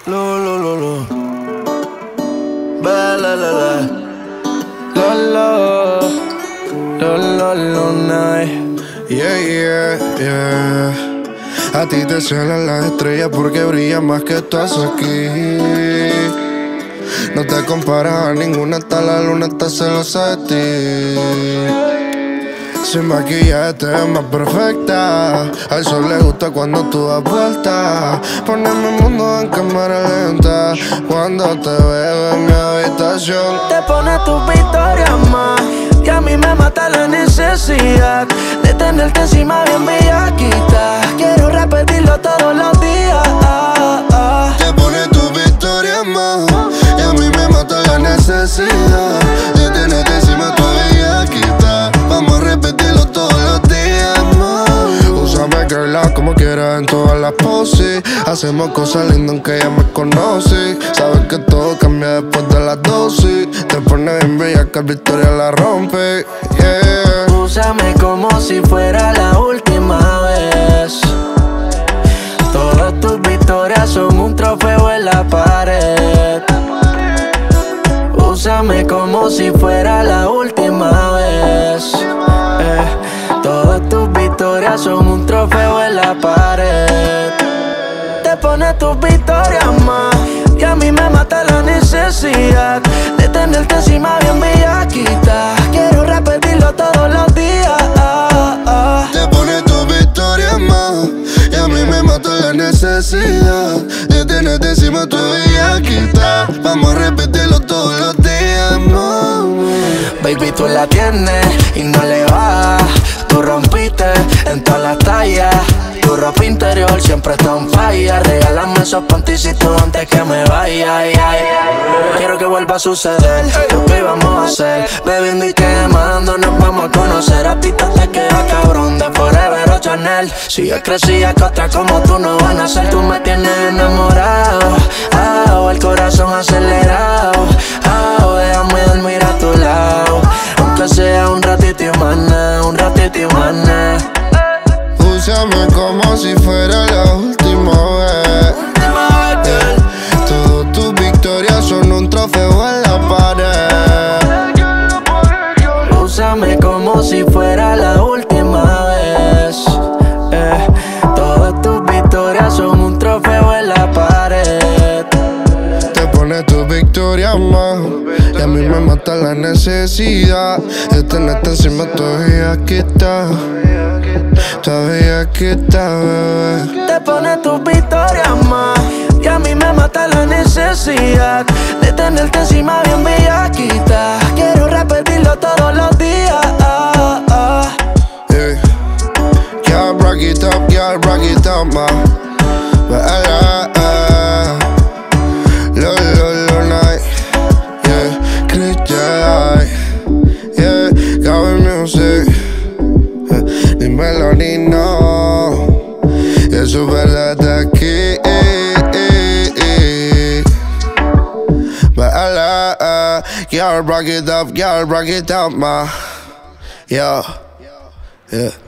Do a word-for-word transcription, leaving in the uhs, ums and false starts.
Lo, lo, lo, lo. Ba, la, la, la. Lo, lo, lo, lo, lo, night. Yeah, yeah, yeah. A ti te celan las estrellas porque brillan más que tú aquí. No te comparas a ninguna, hasta la luna está celosa de ti. Sin maquillaje te ves más perfecta. Al sol le gusta cuando tú das vueltas. Poneme el mundo en cámara lenta cuando te veo en mi habitación. Te pones tus victorias más y a mí me mata la necesidad de tenerte encima bien bellaquita. Quiero repetirlo todos los días. ah, ah. Te pones tus victorias más y a mí me mata la necesidad de tenerte encima tu bellaquita. Vamos a repetirlo todos los días más. Úsame, girl, como quieras en todas las poses. Hacemos cosas lindas aunque ya me conoces. Sabes que todo cambia después de las dosis. Te pones bien bella que Victoria la rompe, yeah. Úsame como si fuera la última vez. Todas tus victorias son un trofeo en la pared. Úsame como si fuera la última vez. eh, Todas tus victorias son un trofeo en la pared. Te pones tus victorias más y a mí me mata la necesidad de tenerte encima bien bellaquita. Quiero repetirlo todos los días. ah, ah. Te pones tus victorias más y a mí me mata la necesidad de tenerte encima tu bellaquita. Vamos a repetirlo todos los días, mami. Baby, tú la tienes y no le vas. Tú rompiste en todas las tallas. Tu ropa interior siempre está en falla. Regálame esos panticitos antes que me vaya. Ay, ay. Quiero que vuelva a suceder lo que íbamos a hacer. Bebiendo y quemando nos vamos a conocer. A ti te queda cabrón de Forever o Chanel. Si yo crecía que otra como tú no van a ser. Tú me tienes enamorado, ah, el corazón acelerado, ah, déjame dormir a tu lado, aunque sea un ratito y más nada, un ratito y más nada. Úsame como si fuera la última vez, yeah. Todas tus victorias son un trofeo en la pared. Úsame como si fuera la última vez. eh. Todas tus victorias son un trofeo en la pared. Te pones tus victorias más y a mí me mata la necesidad de tenerte encima tu bellaquita. Todavía aquí está, bebé. Te pones tus victorias más y a mí me mata la necesidad de tenerte encima bien bellaquita. Quiero repetirlo todos los días. ah, ah. Yeah. Girl, rock it up, girl, rock it up, ma. Ba-la, ah. Lo, lo, lo, night. Yeah, Chris J. Yeah, Gabby Music. Dímelo, Nino. Y es su verdad aquí. Ba-la, ah. Girl, rock it up, girl, rock it up, ma. Yeah, yeah.